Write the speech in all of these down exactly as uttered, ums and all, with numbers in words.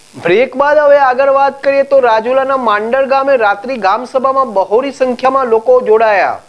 Break બાદ હવે આગળ વાત કરીએ તો રાજુલાના માંડર ગામે રાત્રિ ગામ સભામાં બહોળી સંખ્યામાં લોકો જોડાયા.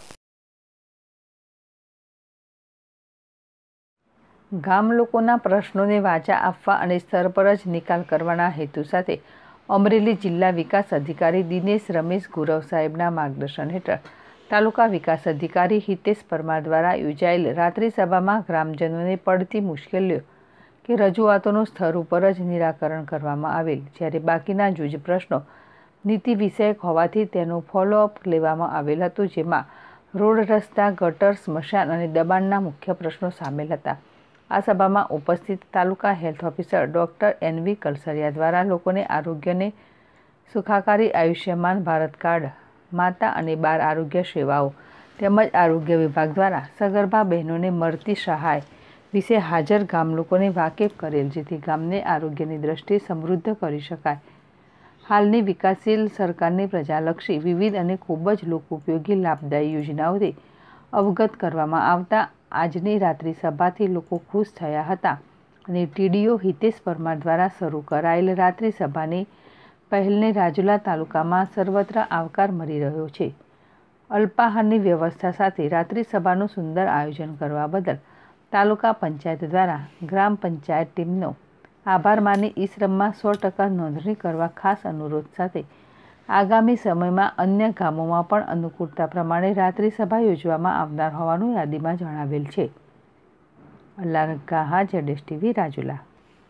ગામ લોકોના પ્રશ્નોને વાચા આપવા અને સ્તર પર જ નિકાલ કરવાના હેતુ સાથે અમરેલી જિલ્લા વિકાસ અધિકારી દિનેશ રમેશ ગુરવ સાહેબના માર્ગદર્શન હેઠળ તાલુકા વિકાસ અધિકારી હિતેશ પરમાર દ્વારા યોજાયેલ રાત્રિ સભામાં ગ્રામજનોને પડતી મુશ્કેલીઓ કે રજૂઆતોનું સ્તર ઉપર જ નિરાકરણ કરવામાં આવેલ, જ્યારે બાકીના જૂજ પ્રશ્નો નીતિ વિષયક હોવાથી તેનું ફોલોઅપ લેવામાં આવેલ હતું, જેમાં રોડ, રસ્તા, ગટર, સ્મશાન અને દબાણના મુખ્ય પ્રશ્નો સામેલ હતા. આ સભામાં ઉપસ્થિત તાલુકા health officer doctor N V Kalsariya દ્વારા લોકોને આરોગ્યને સુખાકારી આયુષ્યમાન ભારત કાર્ડ, માતા અને બાળ આરોગ્ય સેવાઓ તેમજ આરોગ્ય વિભાગ દ્વારા સગર્ભા બહેનોને મળતી સહાય વિશે હાજર ગામ લોકોને વાકેફ કરેલ, જેથી ગામને આરોગ્યની દ્રષ્ટિએ સમૃદ્ધ કરી શકાય. હાલની વિકાસશીલ સરકારની પ્રજાલક્ષી વિવિધ અને ખૂબ જ લોકોપયોગી લાભદાયી યોજનાઓથી અવગત કરવામાં આવતા આજની રાત્રિ સભાથી લોકો ખુશ થયા હતા અને ટીડીઓ હિતેશ પરમાર દ્વારા શરૂ કરાયેલ રાત્રિ સભાની પહેલને રાજુલા તાલુકામાં સર્વત્ર આવકાર મળી રહ્યો છે. અલ્પાહારની વ્યવસ્થા સાથે રાત્રિ સભાનું સુંદર આયોજન કરવા બદલ તાલુકા પંચાયત દ્વારા ગ્રામ પંચાયત ટીમનો આભાર માની ઈ શ્રમમાં સો ટકા નોંધણી કરવા ખાસ અનુરોધ સાથે આગામી સમયમાં અન્ય ગામોમાં પણ અનુકૂળતા પ્રમાણે રાત્રિ સભા યોજવામાં આવનાર હોવાનું યાદીમાં જણાવેલ છે. અલ્લાહ ગાહા જેડેશ ટીવી રાજુલા.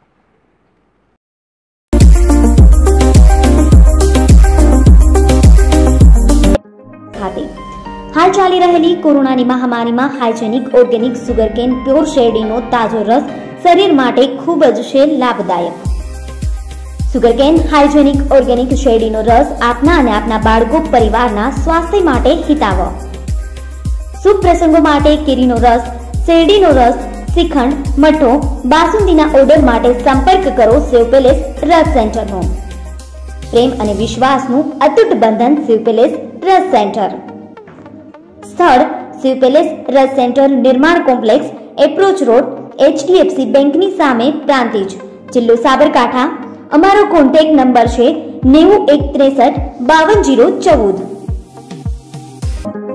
હાલ ચાલી રહેલી કોરોનાની મહામારીમાં હાઇજેનિક ઓર્ગેનિક સુગરકેન પ્યોર શેરડીનો તાજો રસ શરીર માટે ખૂબ જ છે લાભદાયક. સુગરકેન હાઇજેનિક ઓર્ગેનિક શેરડીનો રસ આપના અને આપના બાળકો પરિવારના સ્વાસ્થ્ય માટે હિતાવહ. શુભ પ્રસંગો માટે કેરીનો રસ, શેરડીનો રસ, શ્રીખંડ, મઠો, બાસુંદીના ઓર્ડર માટે સંપર્ક કરો શિવ પેલેસ રસ સેન્ટરનો. પ્રેમ અને વિશ્વાસનું અતૂટ બંધન શિવ પેલેસ રસ સેન્ટર. સ્થળ Shiv palace Ras centre, Nirman complex, approach road, HDFC બેંકની સામે, પ્રાંતિજ, જિલ્લો સાબરકાંઠા. અમારો કોન્ટેક્ટ નંબર છે નેવું એક ત્રેસઠ બાવન જીરો ચૌદ.